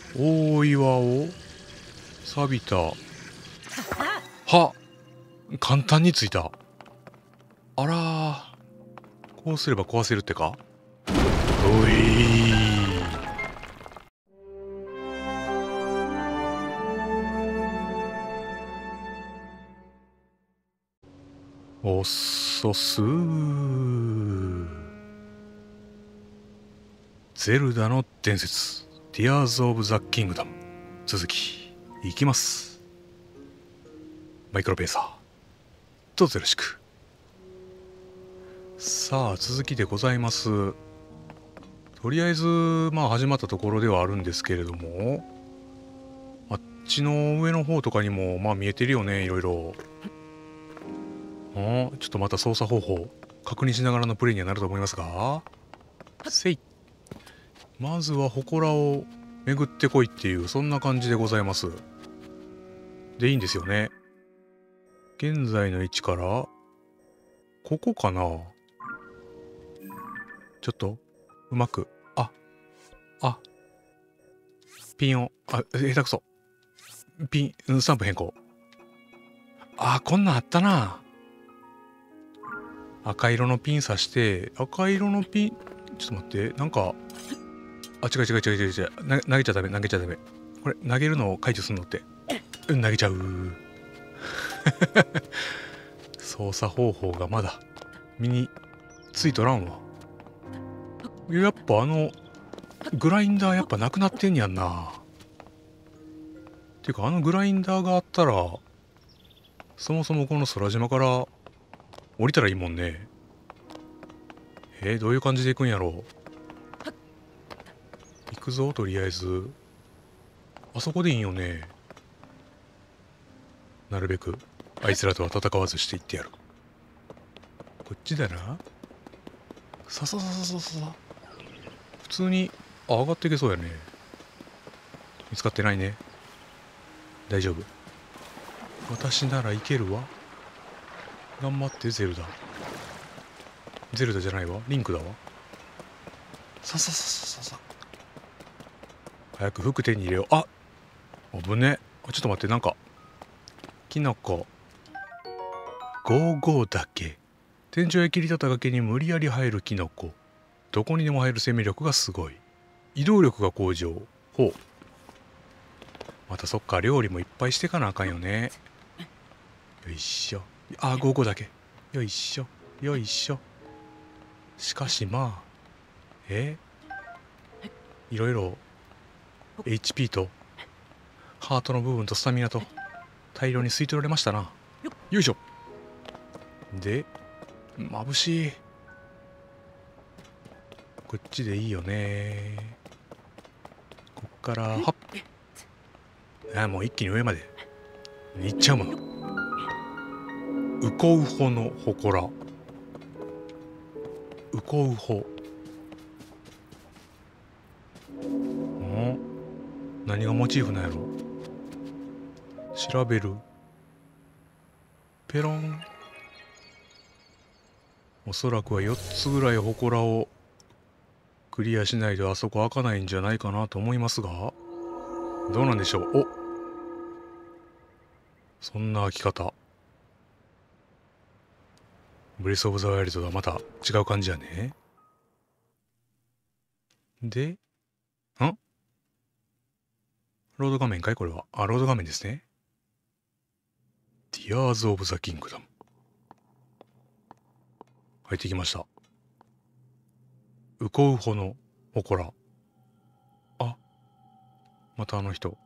大岩を錆びたは簡単についた。あらー、こうすれば壊せるってか。おいおっそすー。ゼルダの伝説 Tears of the Kingdom 続きいきます。マイクロペーサーどうぞよろしく。さあ続きでございます。とりあえずまあ始まったところではあるんですけれども、あっちの上の方とかにもまあ見えてるよね、いろいろ。ちょっとまた操作方法確認しながらのプレイにはなると思いますが、せい。まずは祠を巡ってこいっていうそんな感じでございます。でいいんですよね。現在の位置からここかな。ちょっとうまくピンを下手くそピンスタンプ変更。こんなんあったな。赤色のピン刺して赤色のピンちょっと待って、なんか違う投げちゃダメこれ投げるのを解除するのって投げちゃう操作方法がまだ身についとらんわ。やっぱグラインダーやっぱなくなってんやんな。ていうかグラインダーがあったらそもそもこの空島から降りたらいいもんね。どういう感じで行くんやろう。行くぞとりあえず。あそこでいいんよね。なるべくあいつらとは戦わずしていってやる。こっちだな。さ普通に上がっていけそうやね。見つかってないね。大丈夫。私ならいけるわ。頑張ってゼルダ。ゼルダじゃないわ、リンクだわ。さ早く服手に入れよう。危ね。ちょっと待って、なんかキノコ55だけ。天井へ切り立った崖に無理やり生えるキノコ。どこにでも生える生命力がすごい。移動力が向上。ほう。またそっか、料理もいっぱいしてかなあかんよね。よいしょ。55だけ。よいしょよいしょ。しかしまあいろいろ HP とハートの部分とスタミナと大量に吸い取られましたな。よいしょ。で眩しい。こっちでいいよね。こっからはっもう一気に上まで行っちゃうもの。ウコウホの祠。ウコウホ。何がモチーフなんやろ。調べる。ペロン。おそらくは4つぐらい祠をクリアしないとあそこ開かないんじゃないかなと思いますが、どうなんでしょう。そんな開き方。ブレスオブザワイルドとはまた違う感じやね。でロード画面かいこれは。ロード画面ですね。Tears of the Kingdom。入ってきました。ウコウホの祠。またあの人。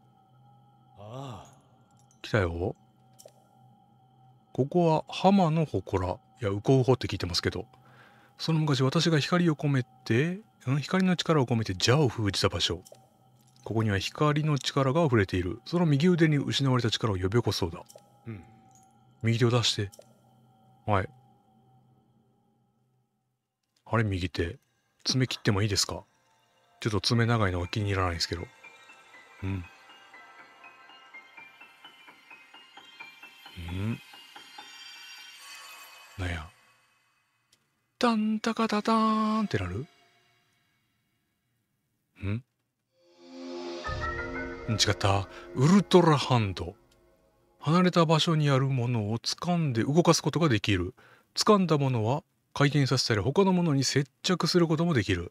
来たよ。ここは浜の祠。いや、ウコウホって聞いてますけど。その昔私が光を込めて、光の力を込めて邪を封じた場所。ここには光の力が溢れている。その右腕に失われた力を呼び起こそうだ。右手を出して。はい。あれ右手。爪切ってもいいですか？ちょっと爪長いのが気に入らないんですけど。なんや。タンタカタターンってなる？ 違った。ウルトラハンド。離れた場所にあるものを掴んで動かすことができる。掴んだものは回転させたり他のものに接着することもできる。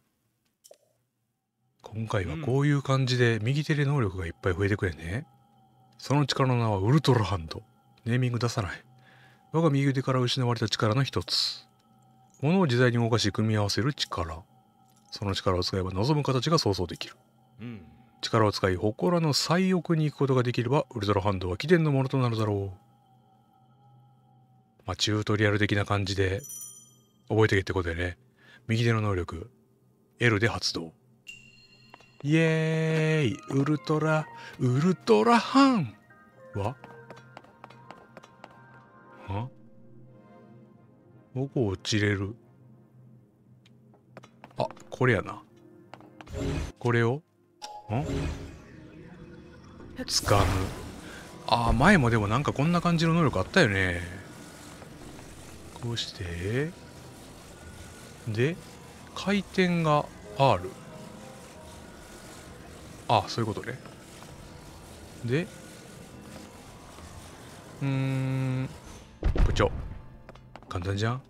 今回はこういう感じで右手で能力がいっぱい増えてくれんね。その力の名はウルトラハンド。ネーミング出さない。我が右腕から失われた力の一つ。物を自在に動かし組み合わせる力。その力を使えば望む形が想像できる。力を使い祠の最奥に行くことができればウルトラハンドは起点のものとなるだろう。まあチュートリアル的な感じで覚えてけってことでね。右手の能力 L で発動。イエーイウルトラハンはここ落ちれる。あ、これやな。これを掴む。ああ、前もでもなんかこんな感じの能力あったよね。こうしてで回転が R。 あ、そういうことね。で部長簡単じゃ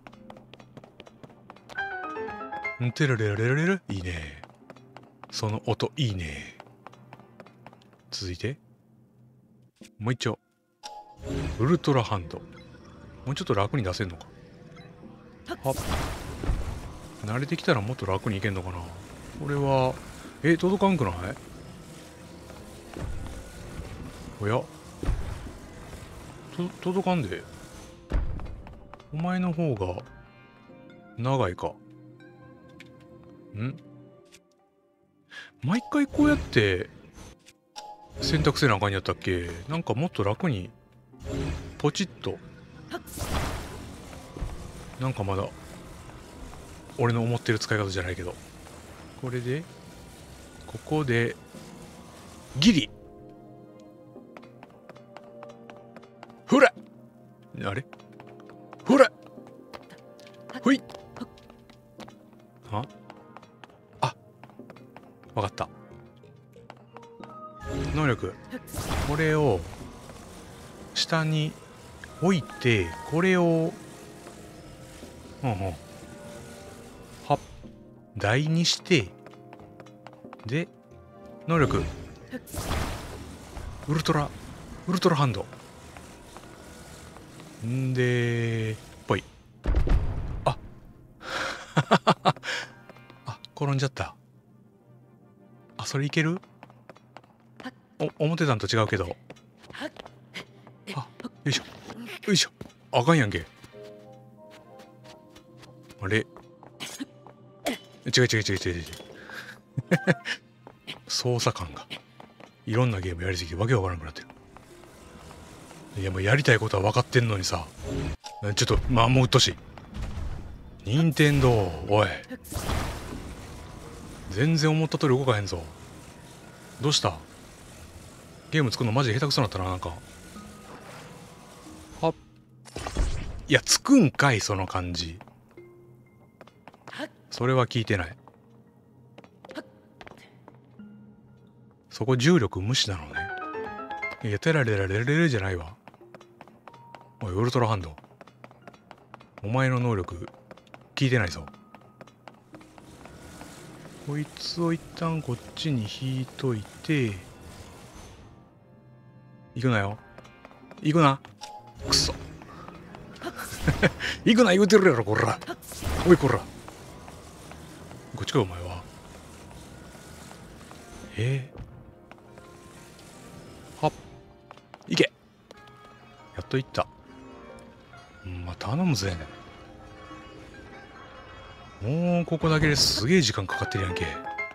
ん。てられられられる。いいね。その音いいね。続いてもう一丁ウルトラハンド。もうちょっと楽に出せんのか。はっ、慣れてきたらもっと楽にいけんのかな。これは届かんくない？おや届かんで。お前の方が長いか。毎回こうやって選択せなあかんやったっけ。なんかもっと楽にポチッと。なんかまだ俺の思ってる使い方じゃないけど。これでここでギリ。ほらあれほらほい。あ、わかった。能力これを下に置いて、これをはっ台にして、で能力ウルトラハンドんでぽい。ああ、転んじゃった。あ、それいける？思ってたんと違うけど。あ、よいしょよいしょ。あかんやんけ。あれ違う操作感がいろんなゲームやりすぎてわけわからなくなってる。いやもうやりたいことは分かってんのにさ、ちょっともううっとしい。任天堂おい全然思った通り動かへんぞ。どうした？ゲーム作るのマジで下手くそなったな。なんかはっ、いやつくんかいその感じ。それは聞いてない。そこ重力無視なのね。いやテラレラレレレじゃないわ。おいウルトラハンド、お前の能力聞いてないぞ。こいつを一旦こっちに引いといて、行くなよ行くなくそ行くな言うてるやろこら。おいこらこっちかお前は。はっ行け。やっと行った。まあ頼むぜ。もうここだけですげえ時間かかってるやんけ。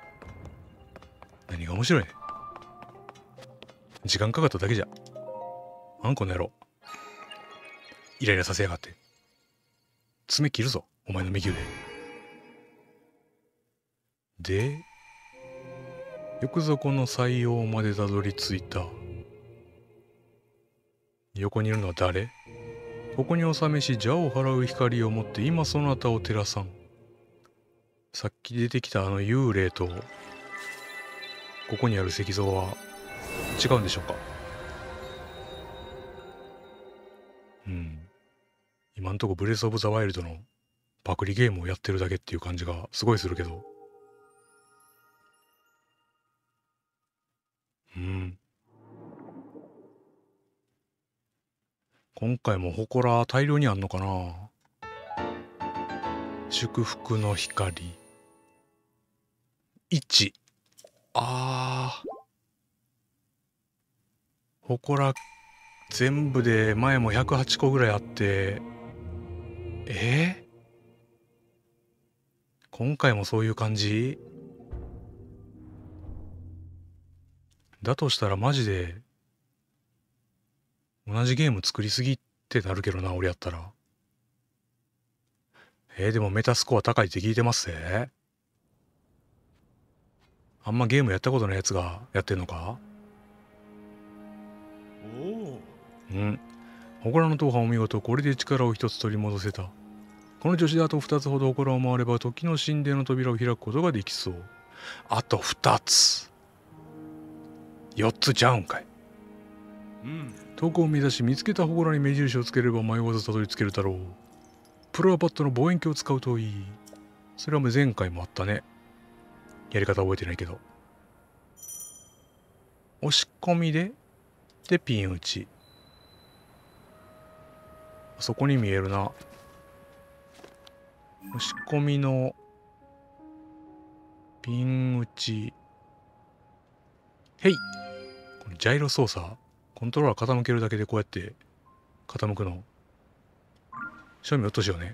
何が面白いね。時間かかっただけじゃ。あんこの野郎イライラさせやがって。爪切るぞお前の右腕で。よくぞこの採用までたどり着いた。横にいるのは誰？ここにお試し邪を払う光を持って今そなたを照らさん。さっき出てきたあの幽霊とここにある石像は違うんでしょうか。今んとこブレス・オブ・ザ・ワイルドのパクリゲームをやってるだけっていう感じがすごいするけど。今回も祠大量にあんのかな。祝福の光1。祠全部で前も108個ぐらいあって、今回もそういう感じだとしたらマジで同じゲーム作りすぎってなるけどな、俺やったら。でもメタスコア高いって聞いてますぜ。あんまゲームやったことないやつがやってんのか。祠の踏破お見事。これで力を一つ取り戻せた。この調子であと2つほど祠を回れば時の神殿の扉を開くことができそう。あと2つ。4つちゃうんかい。遠くを目指し見つけた祠に目印をつければ迷わずたどり着けるだろう。プロアパッドの望遠鏡を使うといい。それは前回もあったね。やり方覚えてないけど。押し込みでピン打ち。そこに見えるな。押し込みのピン打ち。へい。これジャイロ操作。コントローラー傾けるだけでこうやって傾くの。正味落としようね。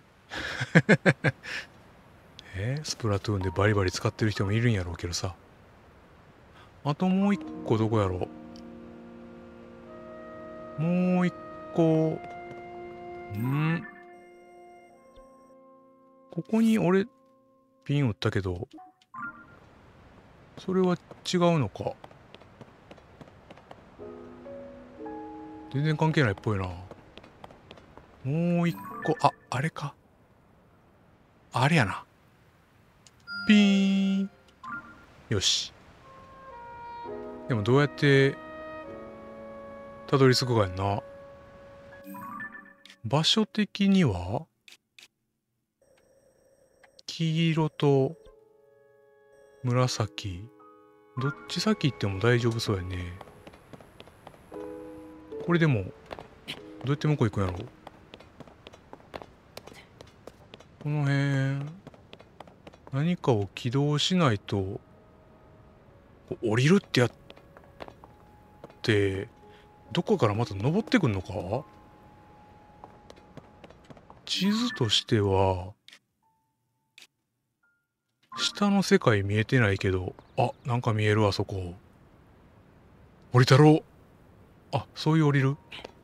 スプラトゥーンでバリバリ使ってる人もいるんやろうけどさ。あともう一個どこやろう。もう一個。ここに俺ピン打ったけど、それは違うのか。全然関係ないっぽいな。もう一個、あれか。あれやな。ピーン。よし。でもどうやってたどり着くかやんな。場所的には黄色と紫。どっち先行っても大丈夫そうやね。これでも、どうやって向こう行くんやろ。この辺、何かを起動しないと、降りるってやって、どこからまた登ってくんのか。地図としては、下の世界見えてないけど、なんか見えるわ、そこ。降りたろう。そういう降りる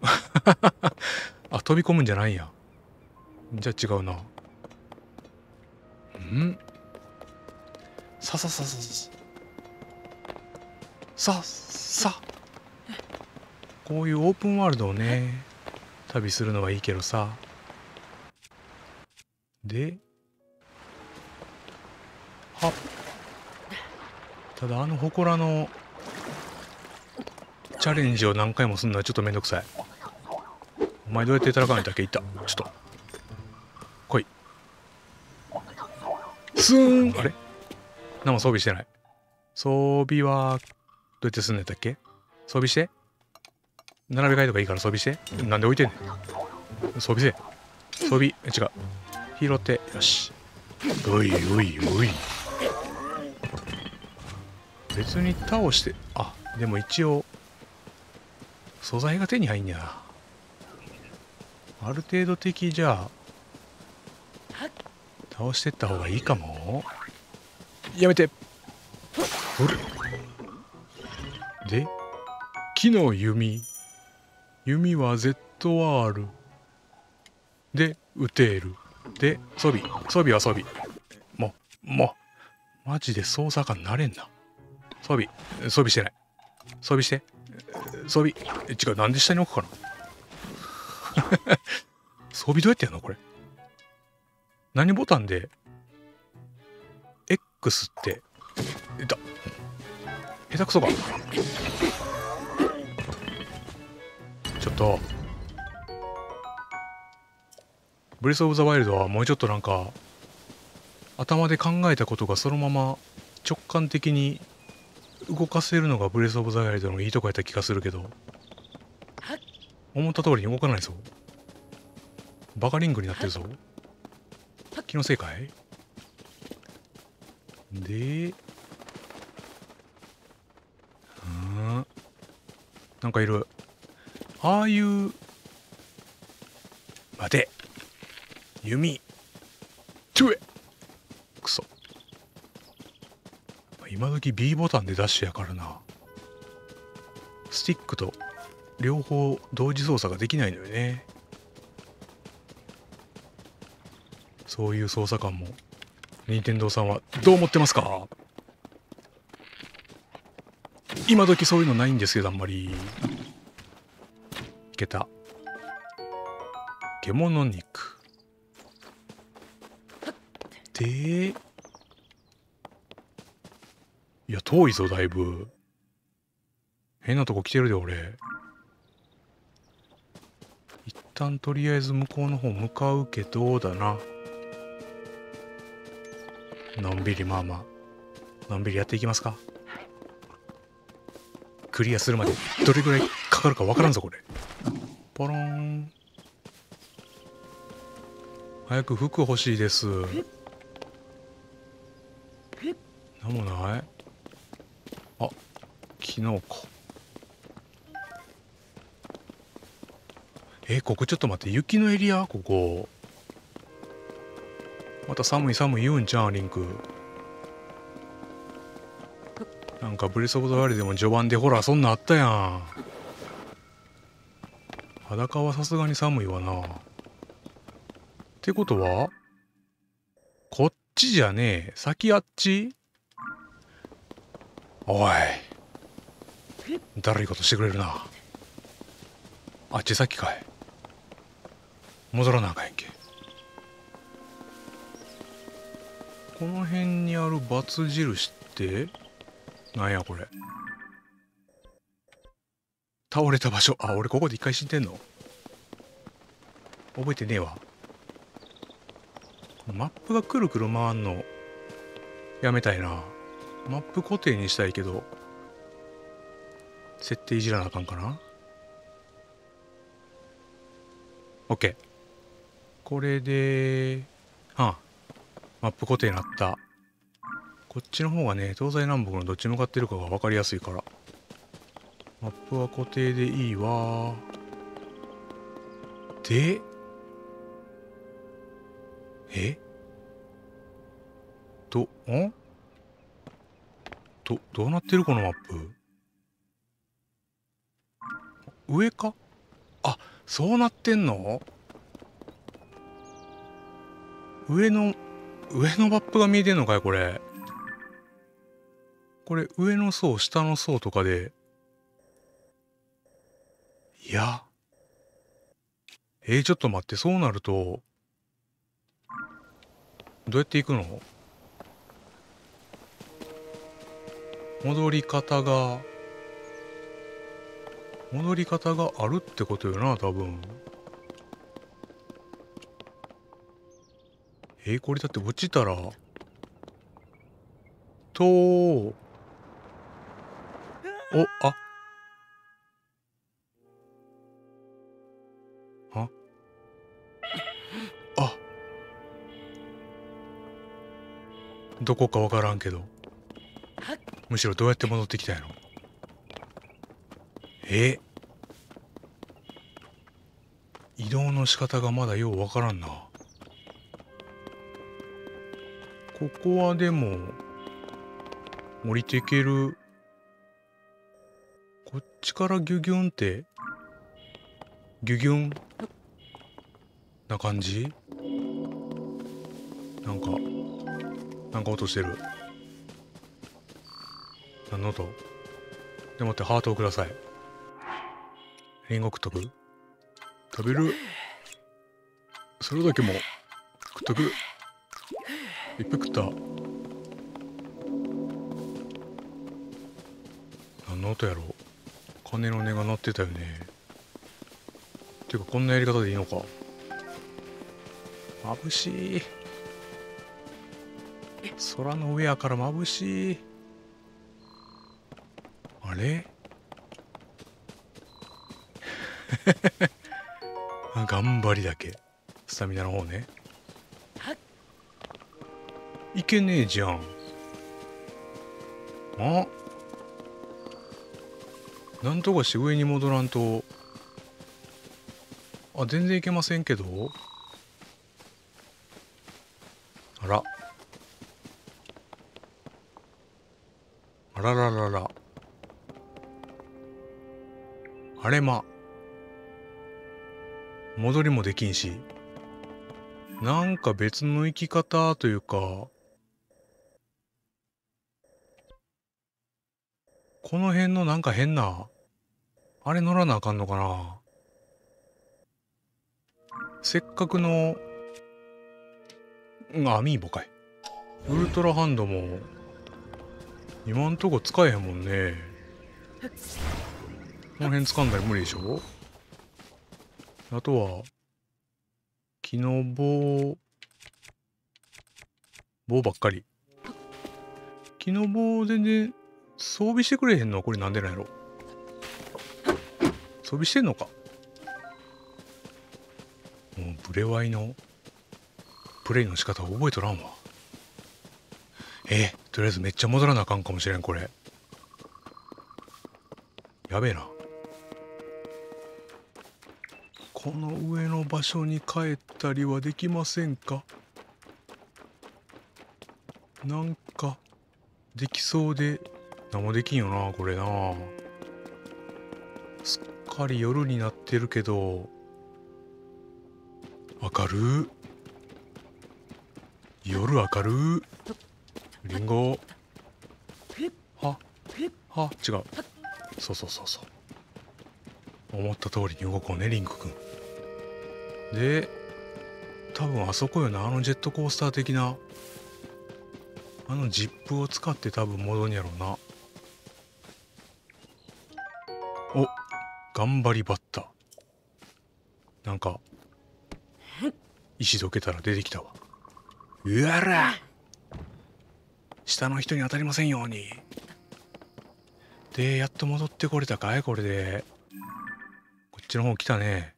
飛び込むんじゃないんや。じゃあ違うな。さ。こういうオープンワールドをね、旅するのはいいけどさ。で、ただ祠のチャレンジを何回もするのはちょっとめんどくさい。お前どうやって戦うんだっけ。いった。ちょっと。来い。スーン。あれ何も装備してない。装備は、どうやってすんのやったっけ。装備して。並べ替えとかいいから装備して。なんで置いてんねん。装備せ。装備。違う。拾って。よし。おい。別に倒して。でも一応、素材が手に入んや。ある程度敵じゃ倒してった方がいいかも。やめて。で、木の弓は ZR で撃てる。で装備は装備。もうマジで操作感なれんな。装備してない。装備して。装備。違う、なんで下に置くかな。装備どうやってやんのこれ。何ボタンで X って下手くそか。 ちょっとブレス・オブ・ザ・ワイルドはもうちょっとなんか頭で考えたことがそのまま直感的に動かせるのがブレス・オブ・ザ・ワイルドのいいとこやった気がするけど、思った通りに動かないぞ。バカリングになってるぞ。気のせいかい？で、なんかいる。ああいう、待て、弓、トゥエ、くそ。今時 B ボタンでダッシュやからな。スティックと両方同時操作ができないのよね。そういう操作感も任天堂さんはどう思ってますか？今時そういうのないんですけど、あんまり。いけた。獣肉で、いや遠いぞだいぶ。変なとこ来てるで俺。一旦とりあえず向こうの方向かうけどだな。のんびり、まあまあのんびりやっていきますか。クリアするまでどれぐらいかかるかわからんぞこれ。ポロン。早く服欲しいです。なんもない。あ、キノコ。ここちょっと待って、雪のエリアここ。また寒い寒い言うんじゃん、リンク。なんかブレス・オブ・ザ・ワイルドでも序盤でほらそんなんあったやん。裸はさすがに寒いわな。ってことはこっちじゃねえ。先あっち。おい、だるいことしてくれるな。あっち先かい。戻らなあかんやんけ。この辺にある×印ってなんやこれ。倒れた場所。あ、俺ここで一回死んでんの覚えてねえわ。マップがくるくる回んのやめたいな。マップ固定にしたいけど設定いじらなあかんかな。 OK。 これでマップ固定になった。こっちの方がね、東西南北のどっち向かってるかが分かりやすいからマップは固定でいいわ。で、どうなってるこのマップ。上か。あ、そうなってんの。上のマップが見えてんのかいこれ。これ上の層下の層とかで、いや、ちょっと待って、そうなるとどうやって行くの。戻り方があるってことよな多分。これだって落ちたらお、あ、どこかわからんけど、むしろどうやって戻ってきたんやろ。移動の仕方がまだようわからんな。ここはでも降りていける。こっちからギュギュンってギュギュンな感じ。なんか音してる。何の音でもってハートをください。リンゴ食っとく。食べる。それだけも食っとく。いっぱい食った。何の音やろう。鐘の音が鳴ってたよね。 ていうかこんなやり方でいいのか。眩しい。空の上やから眩しい。あれ頑張りだけ。スタミナの方ね。いけねえじゃん。あ、なんとかして上に戻らんと。あ、全然いけませんけど。あら。あらららら。あれま。戻りもできんし。なんか別の生き方というか、この辺のなんか変な、あれ乗らなあかんのかな。せっかくの、アミーボかい。ウルトラハンドも、今んとこ使えへんもんね。この辺掴んだり無理でしょ。あとは、木の棒ばっかり。木の棒全然装備してくれへんのはこれなんでなんやろ。装備してんのか。もうブレワイのプレイの仕方を覚えとらんわ。とりあえずめっちゃ戻らなあかんかもしれんこれ。やべえな。この上の場所に帰ったりはできませんか。なんかできそうで何もできんよなこれな。すっかり夜になってるけど明る。夜明る。リンゴ。は違う。そう思った通りに動こうねリンクくん。で多分あそこよな。あのジェットコースター的なあのジップを使って多分戻んやろうな。お、頑張りバッタ。なんか石どけたら出てきたわ。うわら、下の人に当たりませんように。でやっと戻ってこれたかい。これでこっちの方来たね。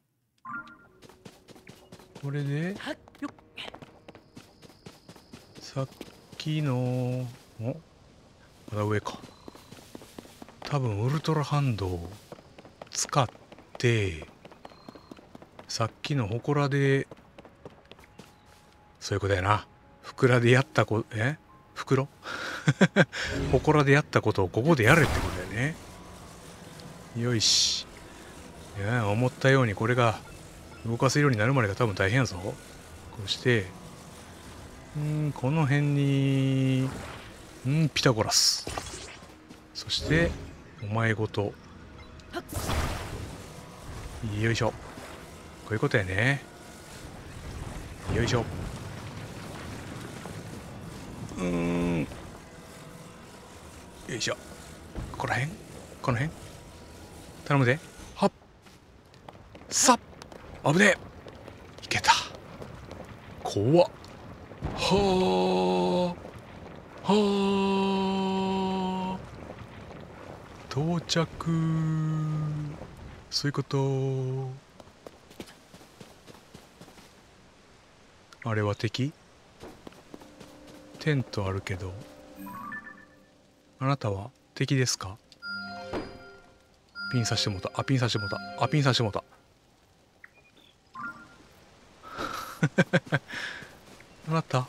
これでさっきのまだ上か。多分ウルトラハンドを使ってさっきの祠で、そういうことやな。祠でやった袋祠でやったことをここでやれってことだよね。よいし。いや思ったようにこれが動かせるようになるまでが多分大変やぞ。こうしてこの辺にピタゴラス。そしてお前ごとよいしょ。こういうことやね。よいしょ。よいしょ。この辺頼むで。はっさっ、危ねえ。いけた。怖っ。はあ到着。そういうこと。あれは敵？テントあるけどあなたは敵ですか？ピン刺してもうた。ピン刺してもうた。ピン刺してもうた。あなた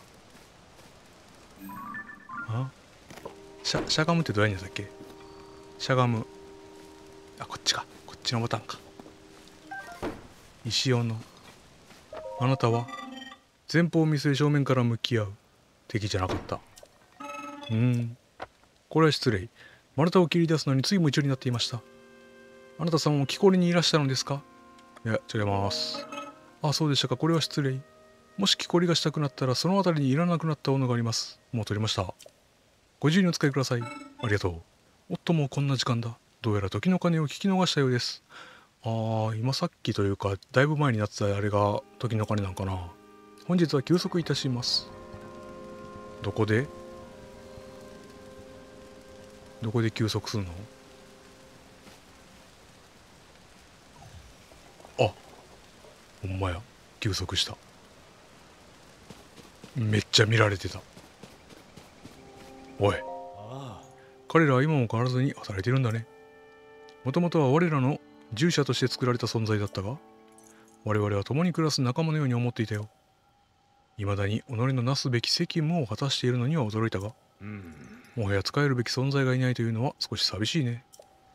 しゃがむってどうやんやったっけ。しゃがむ。こっちか。こっちのボタンか。石尾のあなたは前方を見据え正面から向き合う敵じゃなかった。これは失礼。丸太を切り出すのについ夢中になっていました。あなたさんも木こりにいらしたのですか？いや違います。そうでしたか。これは失礼。もし木こりがしたくなったらその辺りにいらなくなったものがあります。もう取りました。ご自由にお使いください。ありがとう。おっともうこんな時間だ。どうやら時の鐘を聞き逃したようです。 今さっきというかだいぶ前になってたあれが時の鐘なんかな。本日は休息いたします。どこで休息するの？あ、ほんまや、休息した。めっちゃ見られてた。おい、彼らは今も変わらずに働いてるんだね。もともとは我らの従者として作られた存在だったが、我々は共に暮らす仲間のように思っていたよ。未だに己のなすべき責務を果たしているのには驚いたが、もはや仕えるべき存在がいないというのは少し寂しいね。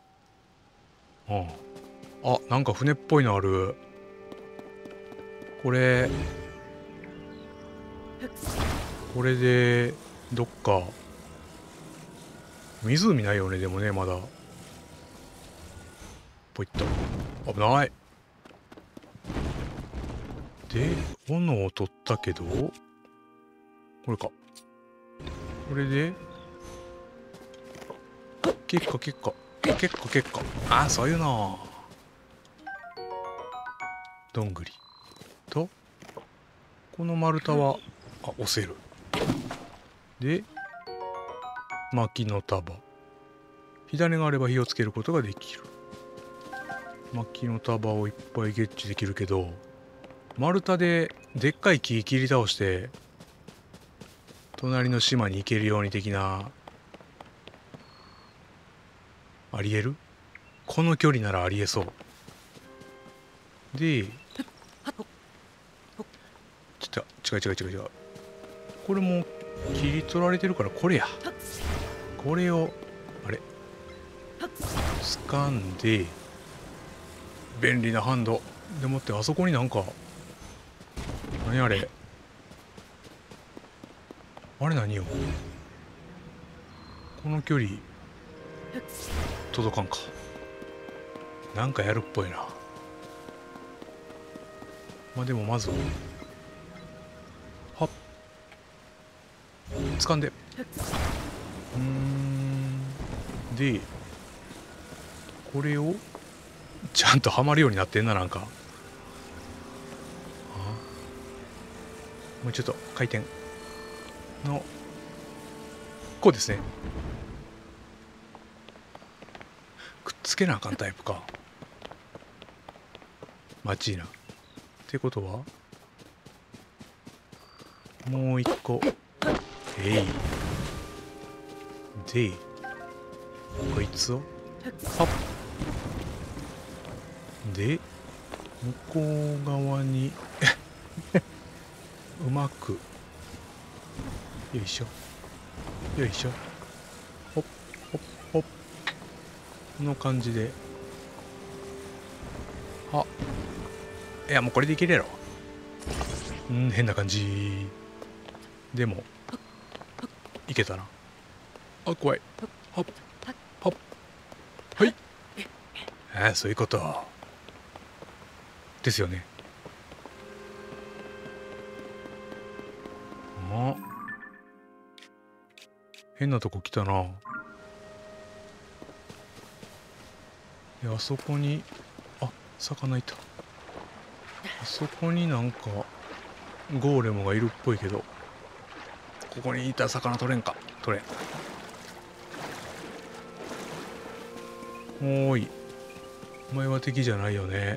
なんか船っぽいのある。これでどっか湖ないよね。でもね、まだポイッと危ない。で斧を取ったけど、これか。これで結果そういうの。どんぐりとこの丸太は押せる。で薪の束、火種があれば火をつけることができる。薪の束をいっぱいゲッチできるけど、丸太ででっかい木切り倒して隣の島に行けるように的な、ありえる？この距離ならありえそう。で違う。これも切り取られてるから、これや。これを掴んで、便利なハンドでもって、あそこになんか何あれ何よ。この距離届かんか。なんかやるっぽいな。でもまずはっ掴んで、でこれをちゃんとはまるようになってんな。なんかもうちょっと回転のこうですね。くっつけなあかんタイプか。マチーナってことはもう一個でこいつをパッで向こう側にうまくよいしょほっこの感じで、いやもうこれでいけるやろ。変な感じでもいけたな。怖い。はい、そういうことですよね。変なとこ来たな。あそこに魚いた。あそこになんかゴーレムがいるっぽいけど、ここにいた魚取れんか。取れん。おーい、お前は敵じゃないよね。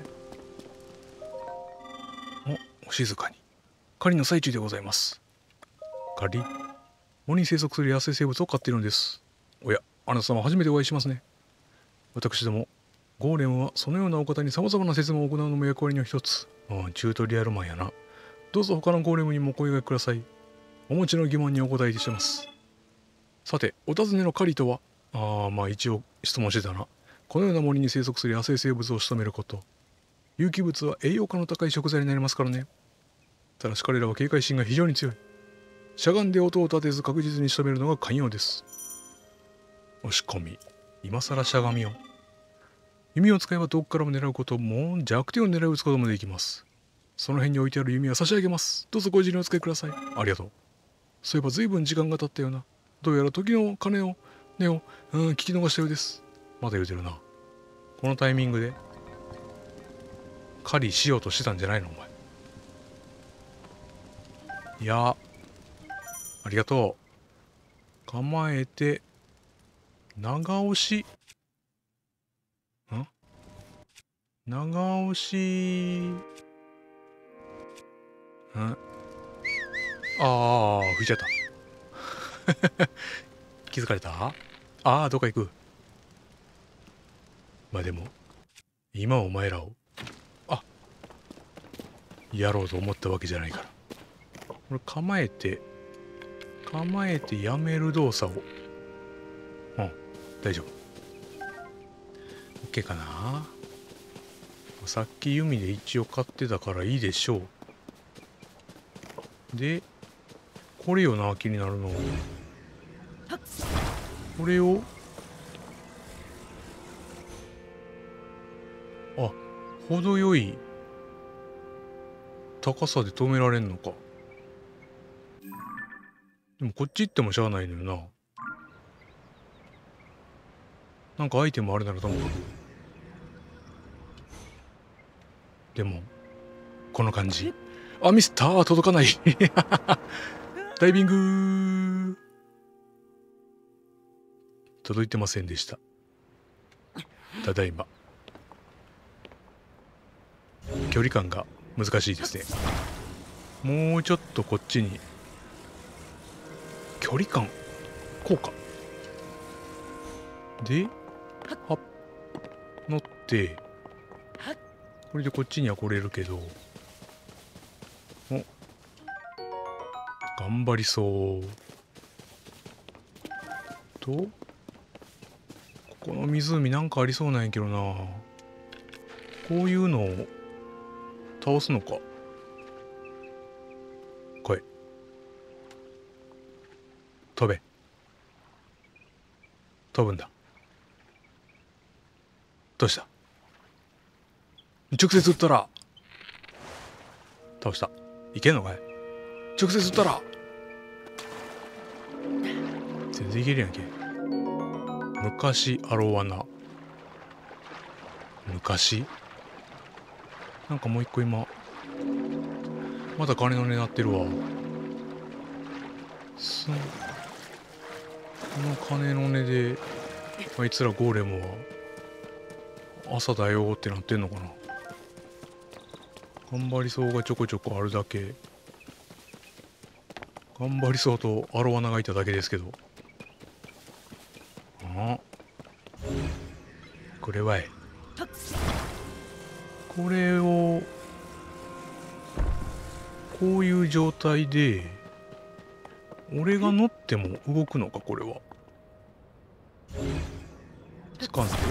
お静かに。狩りの最中でございます。狩り？森に生息する野生生物を飼っているのです。おや、あなた様初めてお会いしますね。私どもゴーレムはそのようなお方にさまざまな説明を行うのも役割の一つ。チュートリアルマンやな。どうぞ他のゴーレムにもお声掛けください。お持ちの疑問にお答えいたします。さて、お尋ねの狩りとは、一応質問してたな。このような森に生息する野生生物を仕留めること。有機物は栄養価の高い食材になりますからね。ただし彼らは警戒心が非常に強い。しゃがんで音を立てず確実に仕留めるのが肝要です。押し込み。今更しゃがみを。弓を使えば遠くからも狙うことも弱点を狙い撃つこともできます。その辺に置いてある弓は差し上げます。どうぞご自由にお使いください。ありがとう。そういえば随分時間が経ったような。どうやら時の鐘を聞き逃したようです。まだ言うてるな。このタイミングで狩りしようとしてたんじゃないのお前。いや、ありがとう。構えて長押し長押しああ吹いちゃった気づかれた。ああどっか行く。まあでも今お前らをやろうと思ったわけじゃないから。これ構えてやめる動作を大丈夫。 OK かな。さっき弓で一応買ってたからいいでしょう。でこれよな、気になるの。これを程よい高さで止められんのか。でもこっち行ってもしゃあないのよな。なんかアイテムあるならともかく。でもこの感じ。ミスったー、届かないダイビング届いてませんでした。ただいま。距離感が難しいですね。もうちょっとこっちに距離感こうかで乗ってこれでこっちには来れるけど、頑張りそうと。ここの湖なんかありそうなんやけどな。こういうのを倒すのか。来い、飛べ。飛ぶんだ。どうした。直接撃ったら倒した。いけんのかい。直接撃ったら全然いけるやんけ。昔アロワナ。昔なんかもう一個今まだ金の値なってるわ。その金の値であいつらゴーレムは朝だよってなってんのかな。頑張りそうがちょこちょこあるだけ。頑張りそうとアロワナがいただけですけど。これはいこれをこういう状態で俺が乗っても動くのか。これはつかんで。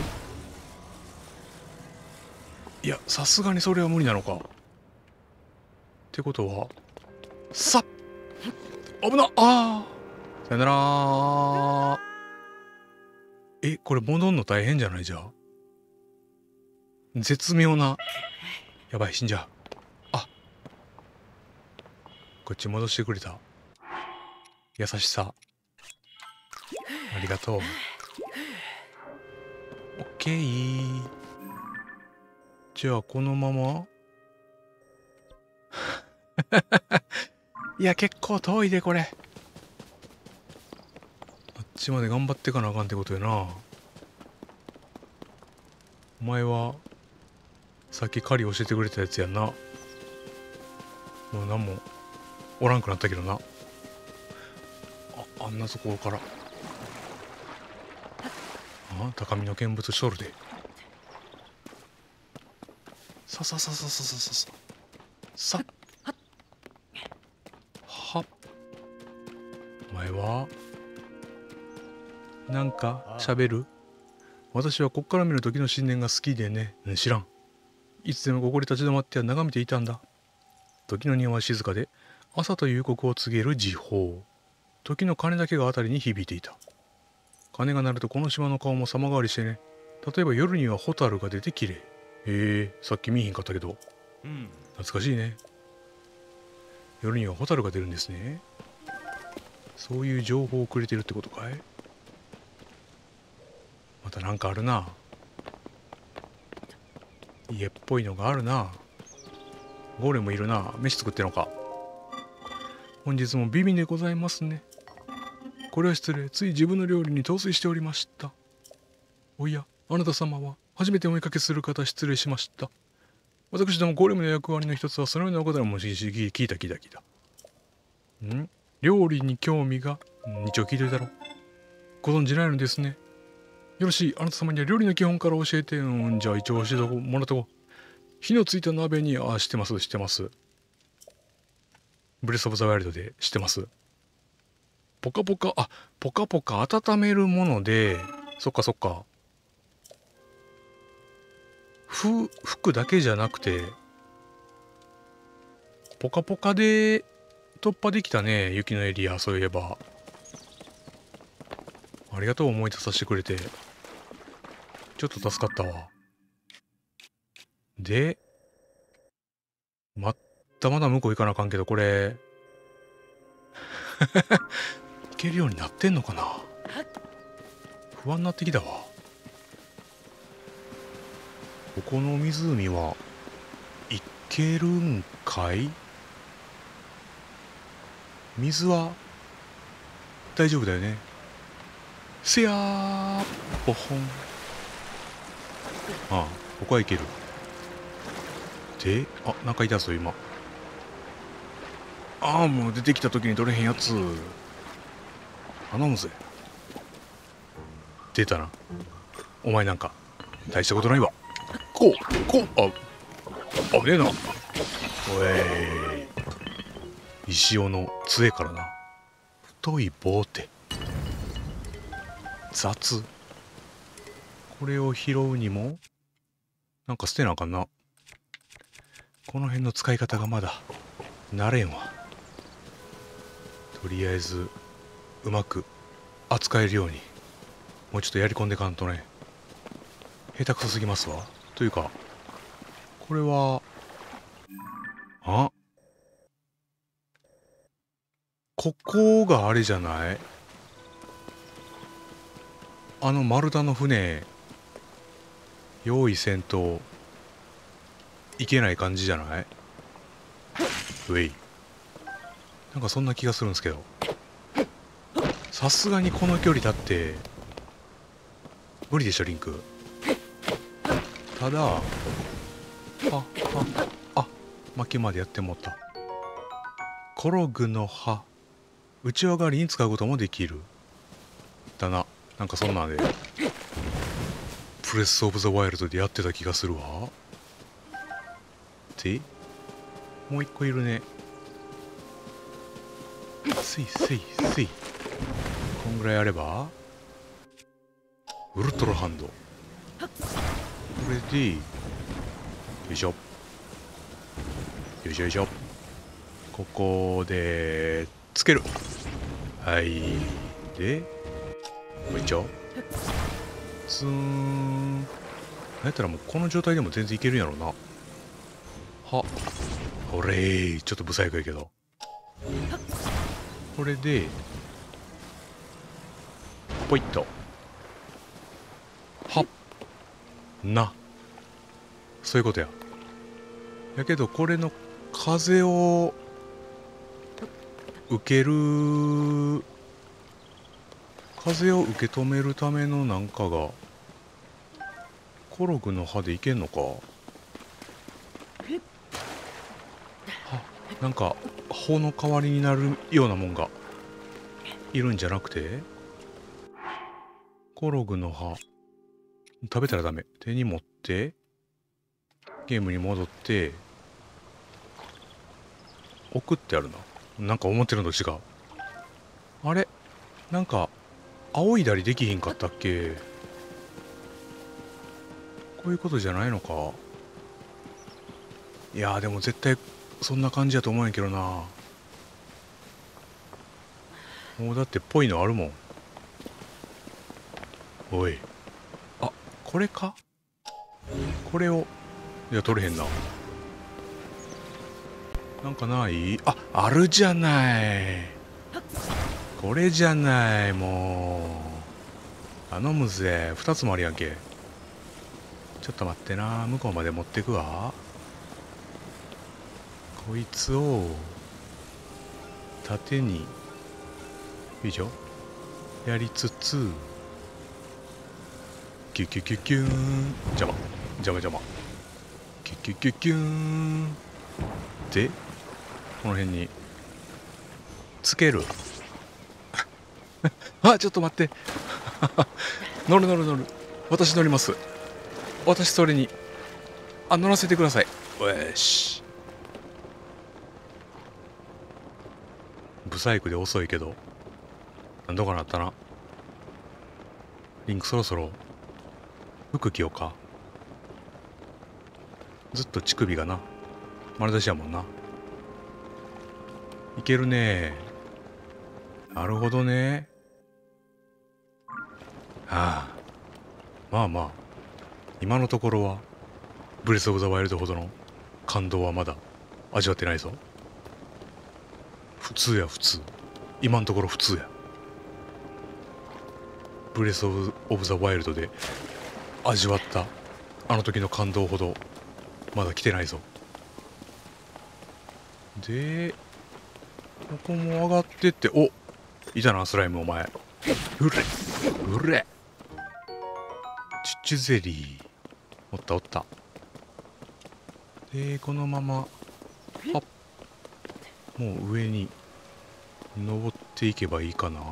いやさすがにそれは無理なのか。ってことはさっ危なさよならこれ戻んの大変じゃない。じゃあ絶妙な。やばい死んじゃう。こっち戻してくれた。優しさありがとう。オッケー。じゃあこのままいや結構遠いでこれ。あっちまで頑張ってかなあかんってことやな。お前はさっき狩り教えてくれたやつやんな。もう何もおらんくなったけどな。あんなところから高みの見物しとるで。さささささささささはっ。お前はなんか喋る。私はこっから見る時の神殿が好きでね。知らん。いつでもここに立ち止まっては眺めていたんだ。時の庭は静かで朝という刻を告げる時報。時の鐘だけが辺りに響いていた。鐘が鳴るとこの島の顔も様変わりしてね。例えば夜にはホタルが出てきれい。さっき見えへんかったけど、懐かしいね。夜にはホタルが出るんですね。そういう情報をくれてるってことかい。またなんかあるな。家っぽいのがあるな。 ゴーレムいるな。飯作ってんのか。本日も美味でございますね。これは失礼。つい自分の料理に陶酔しておりました。おや、あなた様は初めてお見かけする方、失礼しました。私どもゴーレムの役割の一つはそのようなお方のもし聞いた。ん料理に興味が、一応聞いてるだろう。ご存じないのですね。よろしい。あなた様には料理の基本から教えて、じゃあ一応教えてもらっとこう。火のついた鍋に、知ってます。ブレスオブザワイルドで知ってます。ポカポカ温めるもので、そっか。服だけじゃなくて、ポカポカで突破できたね、雪のエリア、そういえば。ありがとう、思い出させてくれて。ちょっと助かったわ。で、まだ向こう行かなあかんけど、これ、行けるようになってんのかな。不安になってきたわ。ここの湖は、行けるんかい？水は、大丈夫だよね。せやー、ポホン。ああ、ここは行ける。で、なんかいたぞ、今。もう出てきた時に取れへんやつ。頼むぜ。出たな。お前なんか、大したことないわ。危ねえな。おい。石尾の杖からな。太い棒って。雑。これを拾うにも、なんか捨てなあかんな。この辺の使い方がまだ、慣れんわ。とりあえず、うまく扱えるように、もうちょっとやり込んでかんとね。下手くそすぎますわ。というか、これは、ここがあれじゃない？丸太の船、用意せんといけない感じじゃない？うい。なんかそんな気がするんですけど。さすがにこの距離だって、無理でしょ、リンク。ただ、負けまでやってもった。コログの葉。内輪代わりに使うこともできる。だな。なんかそんなんで。プレスオブザワイルドでやってた気がするわ。で、もう一個いるね。スイ。こんぐらいあれば、ウルトラハンド。これで、よいしょ。ここで、つける。はい。で、もう一丁。ツーン。なんやったらもうこの状態でも全然いけるんやろうな。ほれー。ちょっとブサイクやけど。これで、ポイッと。そういうことや。やけどこれの風を受け止めるためのなんかがコログの葉でいけんのか。なんか穂の代わりになるようなもんがいるんじゃなくて、コログの葉食べたらダメ。手に持ってゲームに戻って送ってあるな。なんか思ってるのと違う。あれ、なんか仰いだりできひんかったっけ。こういうことじゃないのか。いやー、でも絶対そんな感じやと思うんやけどな。もうだってぽいのあるもん。おい、これか。これを、いや、取れへんな。なんかない？あるじゃない。これじゃない、もう。頼むぜ。2つもあるやんけ。ちょっと待ってな。向こうまで持ってくわ。 こいつを縦によいしょやりつつ、キュキュキュキューン、邪魔キュキュキュキューンでこの辺につけるあ、ちょっと待って乗る私乗ります。私それに乗らせてください。よし。ブサイクで遅いけどなんとかなったな。リンクそろそろ服着ようか。ずっと乳首がな丸出しやもんな。いけるね。なるほどね。ああ、まあ今のところはブレス・オブ・ザ・ワイルドほどの感動はまだ味わってないぞ。普通や。今のところ普通や。ブレス・オブ・ザ・ワイルドで味わったあの時の感動ほどまだ来てないぞ。でここも上がってって、お、いたなスライムお前。うれチュチュゼリーおったでこのままはっもう上に登っていけばいいかな。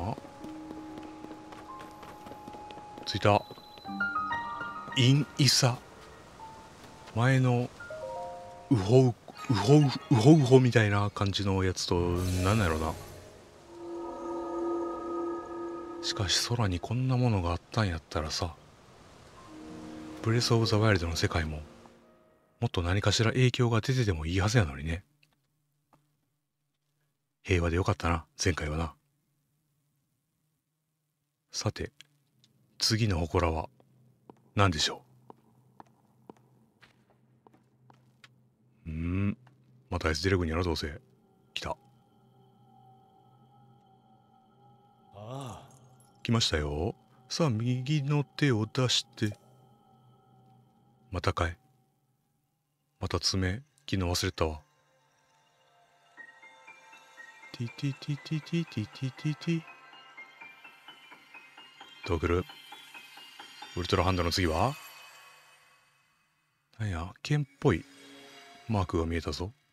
着いた。インイサ、前のウホみたいな感じのやつとなんやろな。しかし空にこんなものがあったんやったらさ、ブレス・オブ・ザ・ワイルドの世界ももっと何かしら影響が出ててもいいはずやのにね。平和でよかったな前回はな。さて次の祠は何でしょう。またあいつ出てくんやろどうせ。来た。来ましたよ。さあ右の手を出して。またかい。また爪昨日忘れたわ。ティティティティティティティティティ。どう来る。ウルトラハンドの次はなんや剣っぽいマークが見えたぞ。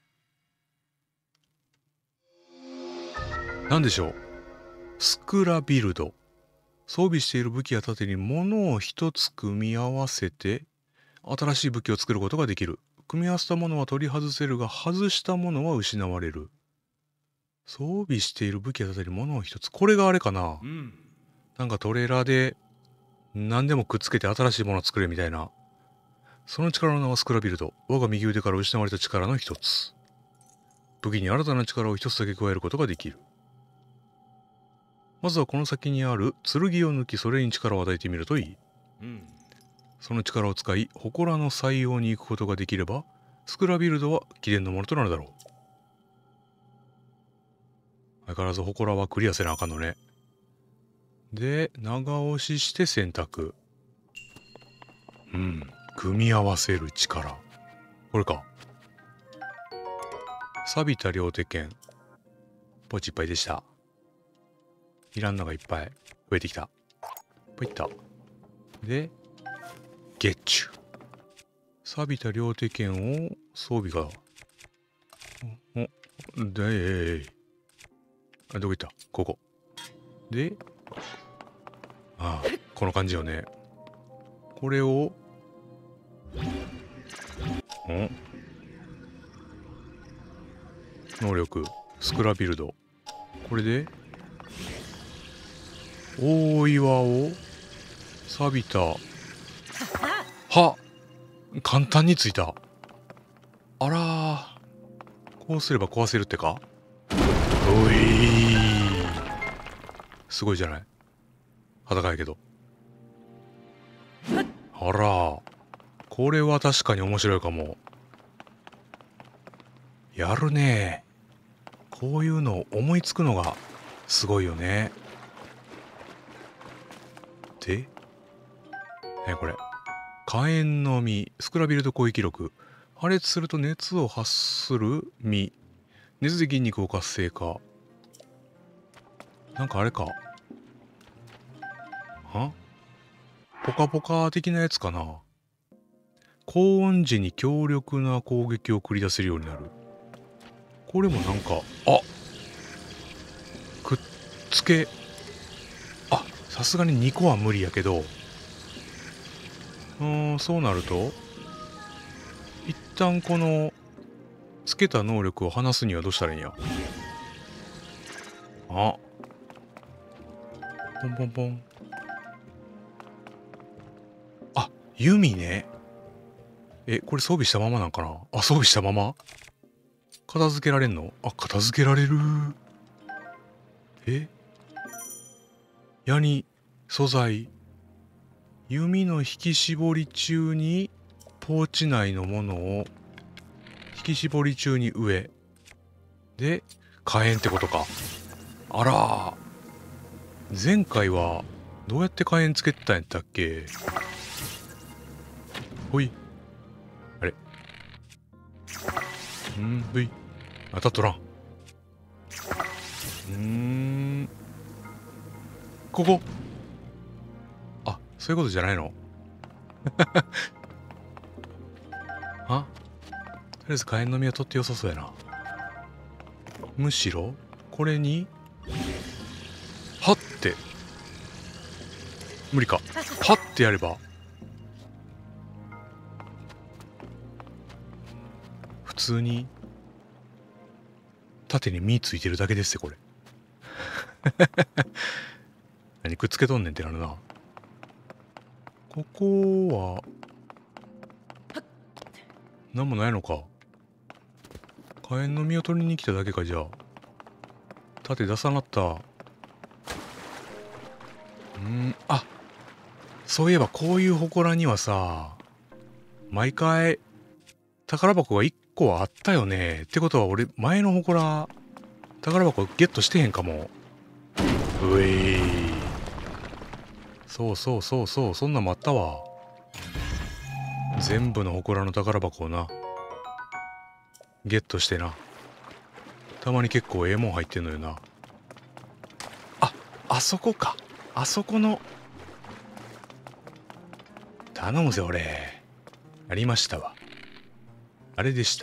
なんでしょう。スクラビルド。装備している武器や盾に物を一つ組み合わせて新しい武器を作ることができる。組み合わせたものは取り外せるが外したものは失われる。装備している武器や盾に物を一つ。これがあれかな、なんかトレーラーで何でもくっつけて新しいものを作れみたいな。その力の名はスクラビルド。我が右腕から失われた力の一つ。武器に新たな力を一つだけ加えることができる。まずはこの先にある剣を抜き、それに力を与えてみるといい。その力を使い祠の採用に行くことができればスクラビルドは貴殿のものとなるだろう。相変わらず祠はクリアせなあかんのね。で長押しして選択。組み合わせる力、これか。錆びた両手剣ポチいっぱいでした。いらんのがいっぱい増えてきた。ポイッとでゲッチュ。錆びた両手剣を装備がどこ行った。ここでこの感じよね。これを能力スクラビルド。これで大岩を錆びた簡単についた。あらこうすれば壊せるってか。おいすごいじゃない。裸やけど。あらこれは確かに面白いかも。やるね。こういうの思いつくのがすごいよね。でこれ火炎の実スクラビルド攻撃力破裂すると熱を発する実。熱で筋肉を活性化。なんかあれか。ポカポカ的なやつかな。高温時に強力な攻撃を繰り出せるようになる。これもなんか、くっつけ。さすがに2個は無理やけど、そうなると、一旦この、つけた能力を離すにはどうしたらいいんや。ポンポンポン。弓ね。これ装備したままなんかな。装備したまま片付けられんの？片付けられる。矢に素材。弓の引き絞り中にポーチ内のものを引き絞り中に上で火炎ってことか。あらー、前回はどうやって火炎つけてたんやったっけ。ほい、あれ、ほい、当たっとらん。ここ、そういうことじゃないの。とりあえず火炎の実は取ってよさそうやな。むしろこれにはって無理か。はってやれば普通に縦に実ついてるだけですよこれ。何くっつけとんねんってなるな。ここはなんもないのか。火炎の実を取りに来ただけか。じゃあ縦出さなった。そういえばこういう祠にはさ、毎回宝箱が1個はあったよね。ってことは俺前の祠宝箱ゲットしてへんかも。うえい。そうそうそうそう、そんなんもあったわ。全部の祠の宝箱をなゲットしてな。たまに結構ええもん入ってんのよな。あそこか。あそこの。頼むぜ俺。ありましたわ。あれでした。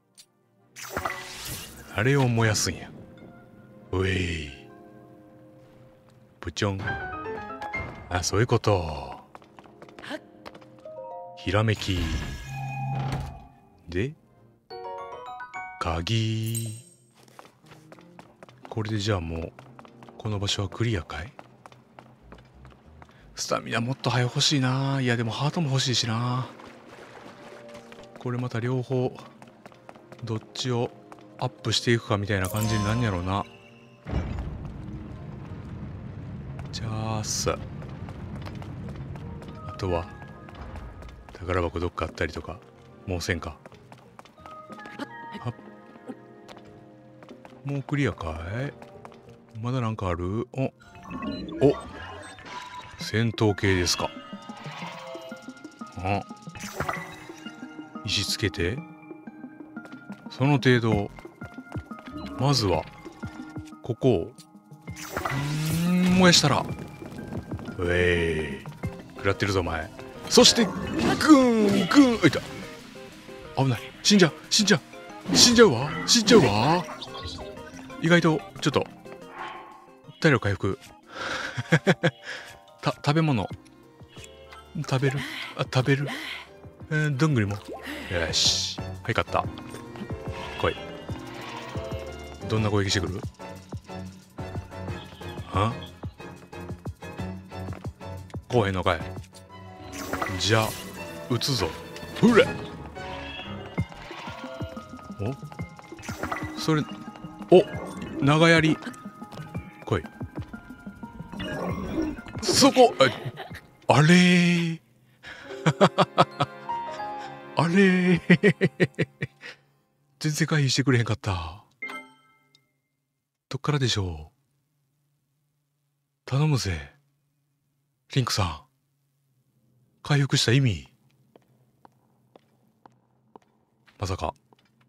あれを燃やすんや。うえい。プチョン。そういうこと。ひらめき。で、鍵。これでじゃあもう、この場所はクリアかい？スタミナもっと早欲しいな。いやでもハートも欲しいしな。これまた両方、どっちをアップしていくかみたいな感じになんやろうな。じゃあさ、あとは宝箱どっかあったりとかもうせんか。もうクリアかい？まだなんかある？戦闘系ですか。石つけてその程度。まずはここを燃やしたら、食らってるぞお前。そしてグーングーン。いた、危ない。死んじゃうわ。意外とちょっと体力回復。食べ物食べる。どんぐりも。よし、はい、勝った。来い。どんな攻撃してくる？来へんのかい。じゃあ撃つぞ。ほら。それ、長槍。来い。そこ。あれー。あれー。全然回避してくれへんかった。どっからでしょう。頼むぜリンクさん。回復した意味。 まさか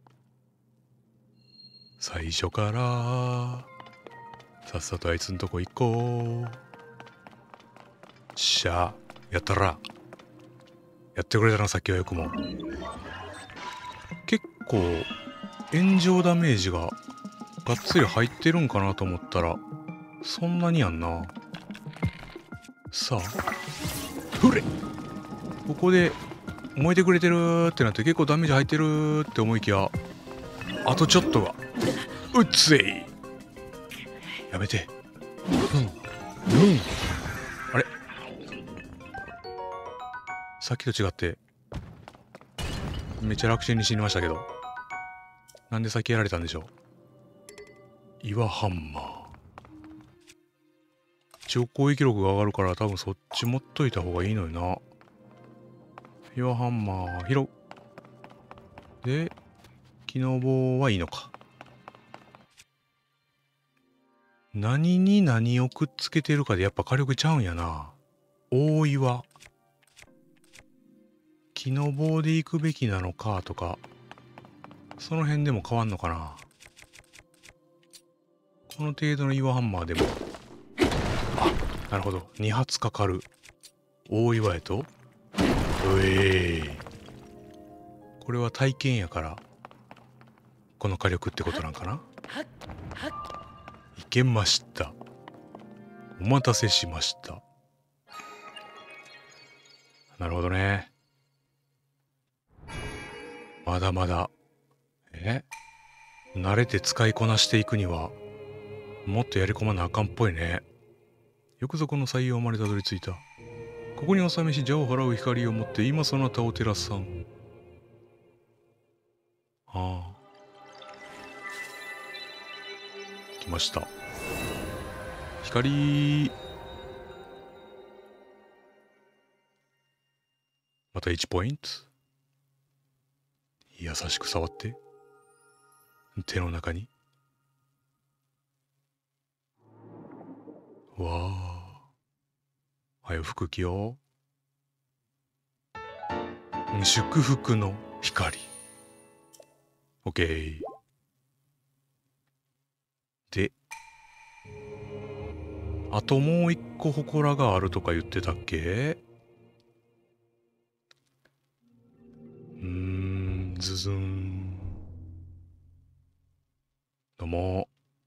最初からさっさとあいつんとこ行こう。しゃあ、やったらやってくれたな、さっきはよくも。結構炎上ダメージががっつり入ってるんかなと思ったらそんなにやんな。さあ、ふれ、ここで燃えてくれてるってなって結構ダメージ入ってるって思いきや、あとちょっとがうっつい。やめて。あれ、さっきと違ってめっちゃ楽ちんに死にましたけど、なんで先やられたんでしょう。岩ハンマー、一応攻撃力が上がるから多分そっち持っといた方がいいのよな。岩ハンマー拾う。で木の棒はいいのか。何に何をくっつけてるかでやっぱ火力ちゃうんやな。大岩、木の棒で行くべきなのかとか、その辺でも変わんのかな。この程度の岩ハンマーでも、あ、なるほど、2発かかる大岩やと、うえー、これは体験やからこの火力ってことなんかな。いけました。お待たせしました。なるほどね。まだまだ慣れて使いこなしていくにはもっとやり込まなあかんっぽいね。よくぞこの採用までたどり着いた。ここにお試し邪を払う光を持って今そなたを照らさん。ああ、来ました。光。また1ポイント。優しく触って手の中に。わあ、はよ吹く気よ。祝福の光。オッケー。で、あともう一個祠があるとか言ってたっけ。ズズン。どうも。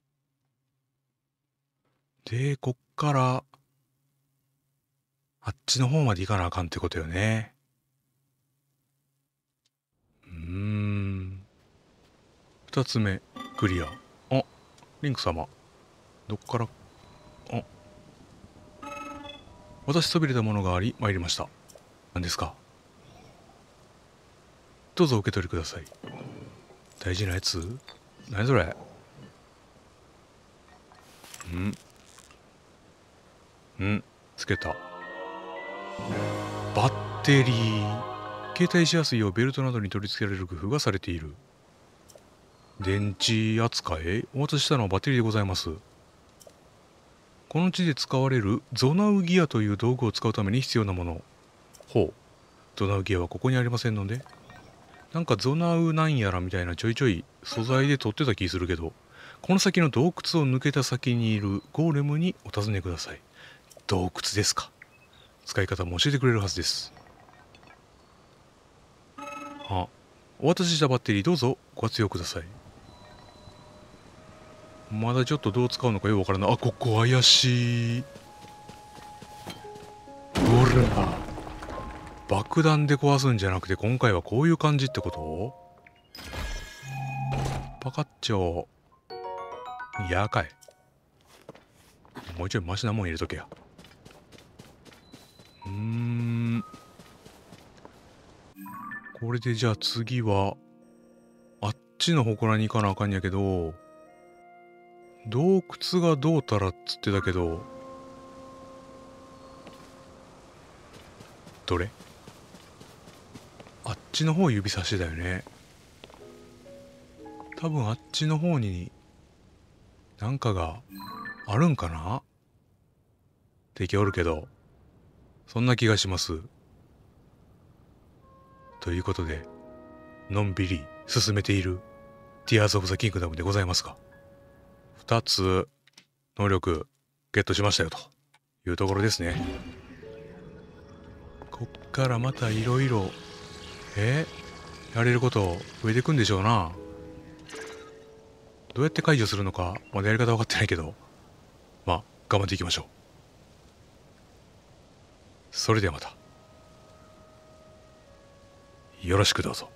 で、こっからあっちの方まで行かなあかんってことよね。二つ目クリア。あ、リンク様、どっから。あ、私そびれたものがあり参りました。何ですか。どうぞ受け取りください。大事なやつ。何それ。つけた。バッテリー。携帯しやすいようベルトなどに取り付けられる工夫がされている。電池扱い。お渡ししたのはバッテリーでございます。この地で使われるゾナウギアという道具を使うために必要なもの。ほう。ゾナウギアはここにありませんので。なんかゾナウなんやらみたいなちょいちょい素材で取ってた気するけど、この先の洞窟を抜けた先にいるゴーレムにお尋ねください。洞窟ですか。使い方も教えてくれるはずです。あ、お渡ししたバッテリーどうぞご活用ください。まだちょっとどう使うのかよくわからない。あ、ここ怪しい。ほら、爆弾で壊すんじゃなくて今回はこういう感じってこと。パカッチョ。やかい。もうちょいマシなもん入れとけや。これでじゃあ次はあっちの祠に行かなあかんやけど、洞窟がどうたらっつってたけど、どれ。あっちの方指さしてたよね。多分あっちの方になんかがあるんかな。敵おるけど、そんな気がします。ということでのんびり進めているティアーズ・オブ・ザ・キングダムでございますが、2つ能力ゲットしましたよというところですね。こっからまたいろいろやれること増えていくんでしょうな。どうやって解除するのかまだやり方分かってないけど、まあ頑張っていきましょう。それではまたよろしくどうぞ。